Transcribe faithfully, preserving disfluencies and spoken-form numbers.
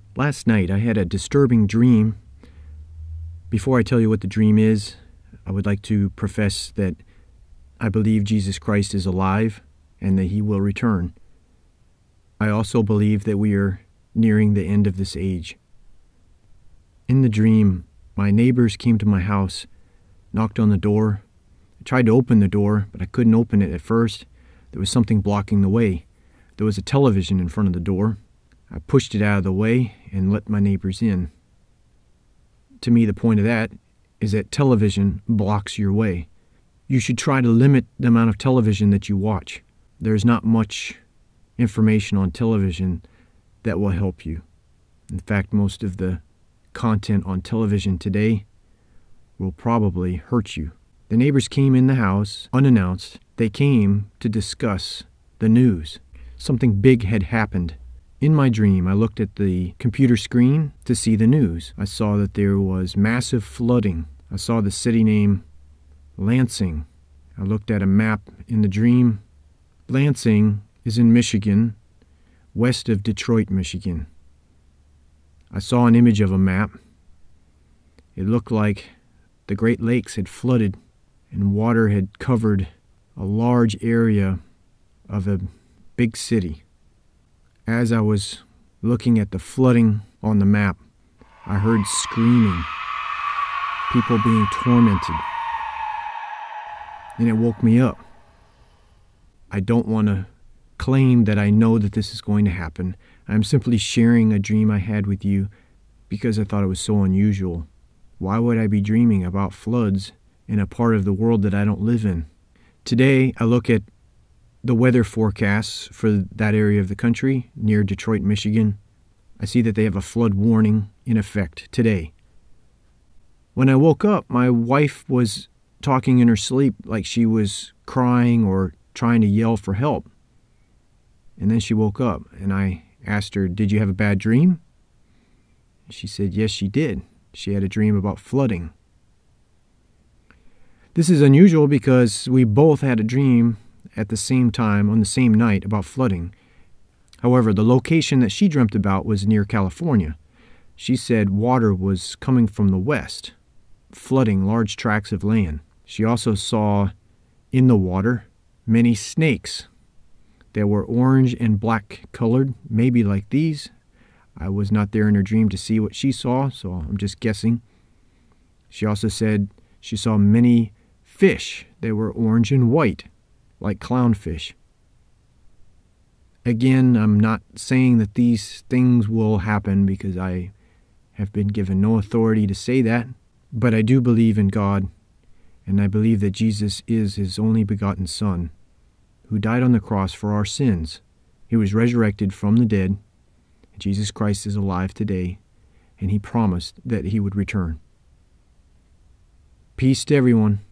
Last night I had a disturbing dream. Before I tell you what the dream is, I would like to profess that I believe Jesus Christ is alive and that he will return. I also believe that we are nearing the end of this age. In the dream, my neighbors came to my house, knocked on the door. I tried to open the door, but I couldn't open it at first. There was something blocking the way. There was a television in front of the door. I pushed it out of the way and let my neighbors in. To me, the point of that is that television blocks your way. You should try to limit the amount of television that you watch. There's not much information on television that will help you. In fact, most of the content on television today will probably hurt you. The neighbors came in the house unannounced. They came to discuss the news. Something big had happened. In my dream, I looked at the computer screen to see the news. I saw that there was massive flooding. I saw the city name Lansing. I looked at a map in the dream. Lansing is in Michigan, west of Detroit, Michigan. I saw an image of a map. It looked like the Great Lakes had flooded and water had covered a large area of a big city. As I was looking at the flooding on the map, I heard screaming, people being tormented, and it woke me up. I don't want to claim that I know that this is going to happen. I'm simply sharing a dream I had with you because I thought it was so unusual. Why would I be dreaming about floods in a part of the world that I don't live in? Today, I look at the weather forecasts for that area of the country near Detroit, Michigan. I see that they have a flood warning in effect today. When I woke up, my wife was talking in her sleep like she was crying or trying to yell for help. And then she woke up, and I asked her, "Did you have a bad dream?" She said, "Yes, she did. She had a dream about flooding." This is unusual because we both had a dream at the same time on the same night about flooding. However, the location that she dreamt about was near California. She said water was coming from the west, flooding large tracts of land. She also saw in the water many snakes. They were orange and black colored, maybe like these. I was not there in her dream to see what she saw, so I'm just guessing. She also said she saw many fish. They were orange and white, like clownfish. Again, I'm not saying that these things will happen because I have been given no authority to say that, but I do believe in God, and I believe that Jesus is his only begotten Son, who died on the cross for our sins. He was resurrected from the dead. Jesus Christ is alive today, and he promised that he would return. Peace to everyone.